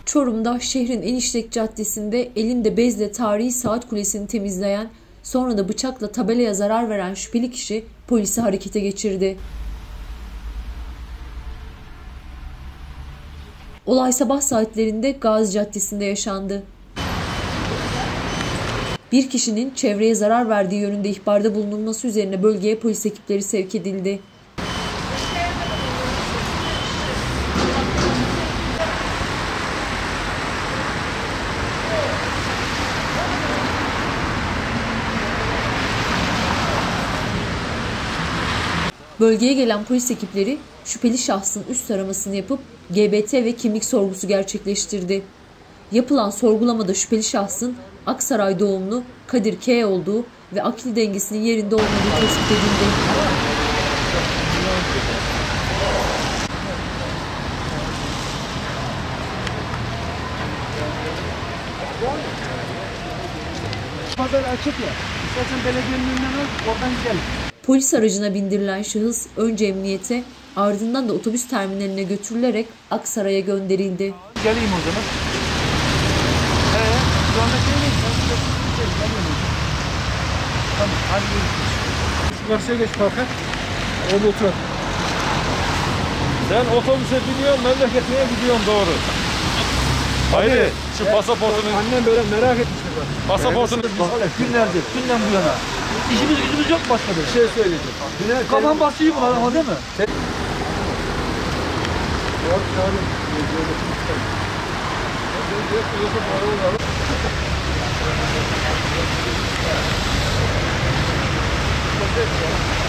Çorum'da şehrin en işlek caddesinde elinde bezle tarihi saat kulesini temizleyen, sonra da bıçakla tabelaya zarar veren şüpheli kişi polisi harekete geçirdi. Olay sabah saatlerinde Gazi Caddesi'nde yaşandı. Bir kişinin çevreye zarar verdiği yönünde ihbarda bulunulması üzerine bölgeye polis ekipleri sevk edildi. Bölgeye gelen polis ekipleri şüpheli şahsın üst aramasını yapıp GBT ve kimlik sorgusu gerçekleştirdi. Yapılan sorgulamada şüpheli şahsın Aksaray doğumlu Kadir K. olduğu ve akli dengesinin yerinde olmadığı tespit edildi. Pazar açık ya. İstersen belediyenin önünden al, oradan gidelim. Polis aracına bindirilen şahıs önce emniyete, ardından da otobüs terminaline götürülerek Aksaray'a gönderildi. Geleyim o zaman. Şu anda geleyim. Tamam, hadi görüşürüz. Karşıya geç parka. Orada otur. Sen otobüse biniyorsun, memleketine gidiyorsun doğru. Haydi şu pasaportunu... Annem böyle merak etmiştir bak. Pasaportunu... Günlerdir, günden bu yana. İşimiz gücümüz yok başka bir şey söyleyeceğim. Kafam basıyor bu adama değil mi? Yok canım.